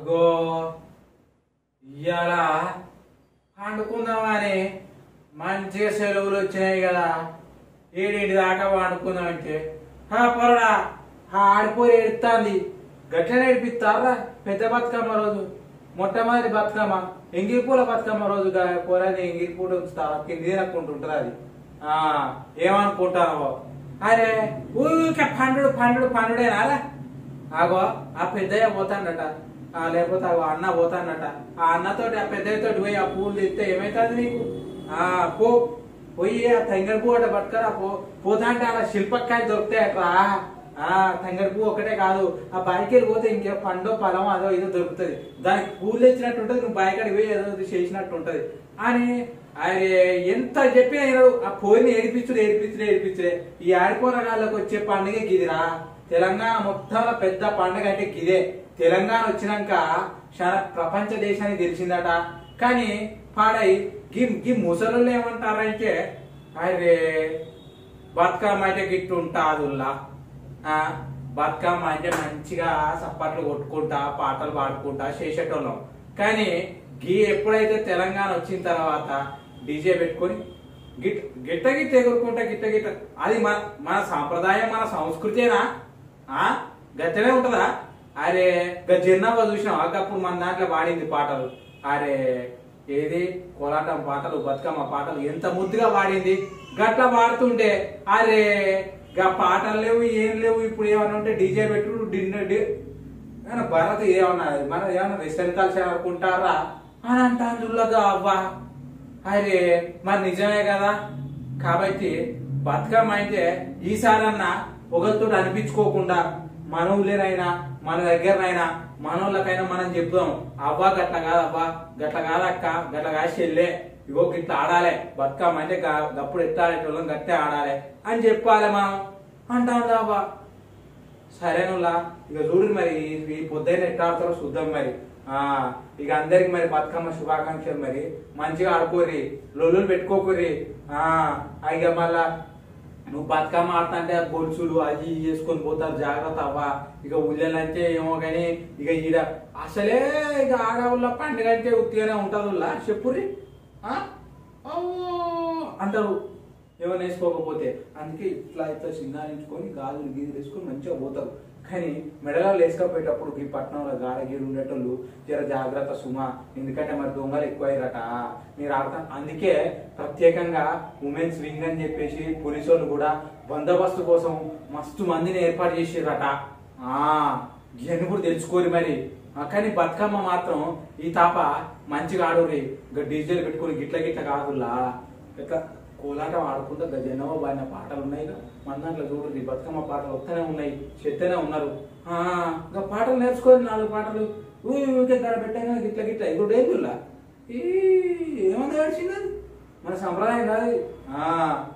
అగ్గో ఇవాళ వండుకుందామని మంచిగా సెలవులు వచ్చినాయి కదా, ఏడింటి దాకా వండుకుందామంటే పొరడా ఆడిపోయి ఏడుతుంది. గట్లనే ఏడిపిస్తారా పెద్ద బతుకమ్మ రోజు, మొట్టమొదటి బతుకమ్మ ఎంగిరిపూల బతుకమ్మ రోజు పొరని ఎంగిరిపూట ఉంచుతారా కింది తినకుంటుంటుంది. అది ఏమనుకుంటానో అరే ఊరికే పండుడు పండుడు పండుడేనారా. ఆగో ఆ పెద్దయ్య పోతాడట, లేకపోతే ఆ అన్న పోతాడట. ఆ అన్నతోటి ఆ పెద్దయ్యతోటి పోయి ఆ పూలు తెస్తే ఏమైతుంది నీకు? పో పోయి ఆ తంగడి పువ్వు అట పట్టుకరా. పోతా అంటే అలా శిల్పకాయ దొరుకుతాయి అట్రా. తంగడి పువ్వు ఒకటే కాదు, ఆ బాయికెళ్ళి పోతే ఇంకే పండో పొలం అదో ఇదో దొరుకుతుంది. దానికి పూలు తెచ్చినట్టు ఉంటుంది, నువ్వు బాయికాడికి పోయి ఏదో చేసినట్టు ఉంటది అని. అరే ఎంత చెప్పినా ఆ పోయిన ఏడిపించుడే. ఈ ఆడిపోరగాళ్ళకి వచ్చే పండుగ గిదిరా. తెలంగాణ మొత్తంలో పెద్ద పండుగ అంటే గిదే. తెలంగాణ వచ్చినాక చాలా ప్రపంచ దేశానికి తెలిసిందట. కానీ పాడై గీ ముసలు ఏమంటారంటే అరే బతుకమ్మ అంటే గిట్టు ఉంటాదుల్లా. బతుకమ్మ అంటే మంచిగా సప్పట్లు కొట్టుకుంటా పాటలు పాడుకుంటా చేసేటోళ్ళం. కానీ గీ ఎప్పుడైతే తెలంగాణ వచ్చిన తర్వాత డీజే పెట్టుకొని గిట్ట ఎగురుకుంటా గిట్ట అది మన సాంప్రదాయం మన సంస్కృతేనా? గట్టనే ఉంటదా? అరే జన్నవ్వ చూసినాం అప్పుడు మన దాంట్లో పాడింది పాటలు. అరే ఏది కోలాటం పాటలు బతుకమ్మ పాటలు ఎంత ముద్దుగా పాడింది. గట్ల పాడుతుంటే అరే గా పాటలు లేవు ఏం లేవు. ఇప్పుడు ఏమన్నా ఉంటే డీజే పెట్టు డిన్నర్ భరత్ ఏమన్నా మన ఏమన్నా వెస్టర్న్ కల్చర్ అనుకుంటారా అని అంటారుగా అవ్వా. అరే మరి నిజమే కదా. కాబట్టి బతుకమ్మ అయితే ఈసారన్నా ఒకరితో అనిపించుకోకుండా మన ఊళ్ళేనైనా మన దగ్గరనైనా మనోళ్ళకైనా మనం చెప్దాం, అవ్వా గట్ల కాదబ్బా, గట్ల కాదక్క, గట్ల కాదు చెల్లె, ఇగో గిట్లా ఆడాలి బతుకమ్మ అంటే గప్పుడు ఎట్లా ఆడేటోళ్ళం గట్టే ఆడాలి అని చెప్పాలి మనం అంటాం అవ్వా. సరేనులా ఇక చూడు మరి ఈ పొద్దున్న ఎట్లా ఆడతారో చూద్దాం మరి. ఇక అందరికి మరి బతుకమ్మ శుభాకాంక్షలు. మరి మంచిగా ఆడుకోర్రి, లొల్లులు పెట్టుకోకుర్రి. ఇక మళ్ళా నువ్వు బతుకమ్మ ఆడుతుంటే గొలుసులు అది చేసుకొని పోతారు, జాగ్రత్త అవ్వా. ఇక ఊళ్ళంటే ఏమో కానీ ఇక ఈడ అసలే ఇక ఆడవుల పండుగ అంటే ఉత్తిగానే ఉంటుందిలా చెప్పుర్రి అంటారు ఏమైనా వేసుకోకపోతే. అందుకే ఇట్లా ఇట్లా సింగారించుకొని గాజులు గీజులు వేసుకొని మంచిగా పోతారు. కానీ మెడలో వేసుకపోయేటప్పుడు ఈ పట్టణంలో గాడగీడు ఉండేటోళ్ళు జర జాగ్రత్త సుమా. ఎందుకంటే మరి దొంగలు ఎక్కువయ్యారట మీరు ఆడతాం. అందుకే ప్రత్యేకంగా ఉమెన్స్ వింగ్ అని చెప్పేసి పోలీసు వాళ్ళు కూడా బందోబస్తు కోసం మస్తు మందిని ఏర్పాటు చేసిరట. ఇవన్నీ కూడా తెలుసుకోరు మరి. కానీ బతుకమ్మ మాత్రం ఈ తాప మంచిగా ఆడుర్రి. ఇంకా డీజేలు పెట్టుకుని గిట్ల కాదులా. ఇట్లా కోలాటం ఆడుకుంటా జనవ బాడిన పాటలు ఉన్నాయి. మన దాంట్లో చూడండి బతుకమ్మ పాటలు వస్తూనే ఉన్నాయి, చెత్తనే ఉన్నారు. ఇంకా పాటలు నేర్చుకొని 4 పాటలు ఊరికే గడ పెట్టాను గిట్ల ఇప్పుడు డేంజుల్లా ఏమన్నా ఏడ్చింది. మన సంప్రదాయం కాదు.